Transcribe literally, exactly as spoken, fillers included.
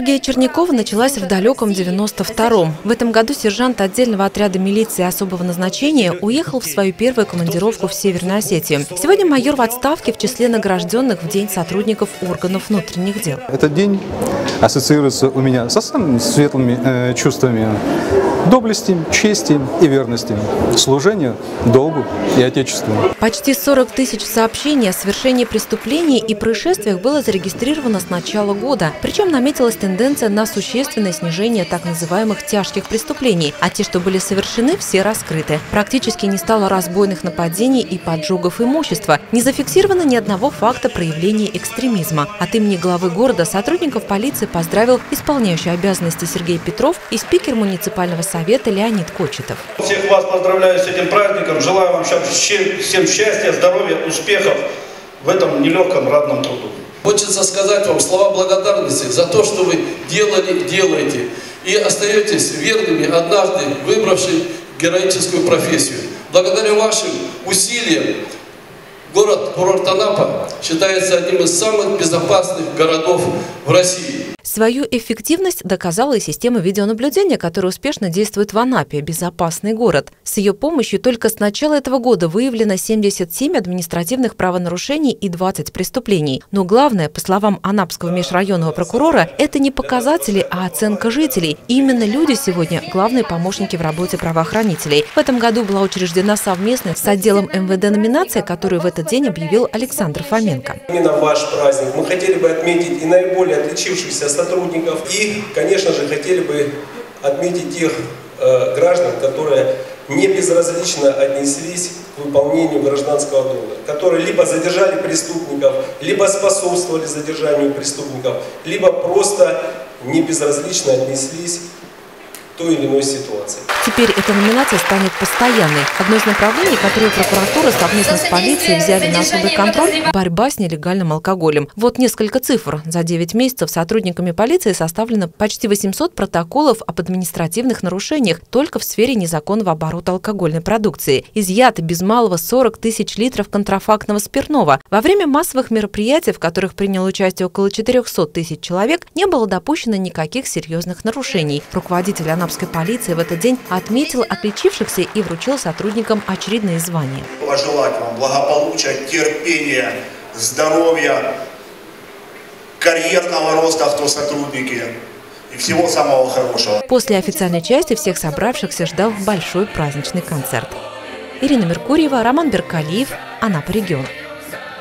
Сергея Чернякова началась в далеком девяносто втором. В этом году сержант отдельного отряда милиции особого назначения уехал в свою первую командировку в Северную Осетию. Сегодня майор в отставке в числе награжденных в День сотрудников органов внутренних дел. Этот день ассоциируется у меня со самыми светлыми э, чувствами доблести, чести и верности, служения долгу и отечеству. Почти сорок тысяч сообщений о совершении преступлений и происшествиях было зарегистрировано с начала года. Причем наметилась тенденция на существенное снижение так называемых тяжких преступлений, а те, что были совершены, все раскрыты. Практически не стало разбойных нападений и поджогов имущества. Не зафиксировано ни одного факта проявления экстремизма. От имени главы города сотрудников полиции поздравил исполняющий обязанности Сергей Петров и спикер муниципального совета Леонид Кочетов. Всех вас поздравляю с этим праздником. Желаю вам всем счастья, здоровья, успехов в этом нелегком ратном труду. Хочется сказать вам слова благодарности за то, что вы делали, делаете и остаетесь верными, однажды выбравшей героическую профессию. Благодаря вашим усилиям город курорт Анапа считается одним из самых безопасных городов в России. Свою эффективность доказала и система видеонаблюдения, которая успешно действует в Анапе – безопасный город. С ее помощью только с начала этого года выявлено семьдесят семь административных правонарушений и двадцать преступлений. Но главное, по словам анапского межрайонного прокурора, это не показатели, а оценка жителей. И именно люди сегодня – главные помощники в работе правоохранителей. В этом году была учреждена совместная с отделом эм вэ дэ номинация, которую в этот день объявил Александр Фоменко. Именно ваш праздник мы хотели бы отметить и наиболее отличившихся сотрудников, и, конечно же, хотели бы отметить тех э, граждан, которые не безразлично отнеслись к выполнению гражданского долга, которые либо задержали преступников, либо способствовали задержанию преступников, либо просто не безразлично отнеслись к той или иной ситуации. Теперь эта номинация станет постоянной. Одно из направлений, которое прокуратура совместно с полицией взяли на особый контроль – борьба с нелегальным алкоголем. Вот несколько цифр. За девять месяцев сотрудниками полиции составлено почти восемьсот протоколов об административных нарушениях только в сфере незаконного оборота алкогольной продукции. Изъято без малого сорок тысяч литров контрафактного спиртного. Во время массовых мероприятий, в которых приняло участие около четырёхсот тысяч человек, не было допущено никаких серьезных нарушений. Руководитель анапской полиции в этот день отметил отличившихся и вручил сотрудникам очередные звания. Пожелать вам благополучия, терпения, здоровья, карьерного роста, кто сотрудники, и всего самого хорошего. После официальной части всех собравшихся ждал большой праздничный концерт. Ирина Меркурьева, Роман Беркалиев, Анапа регион.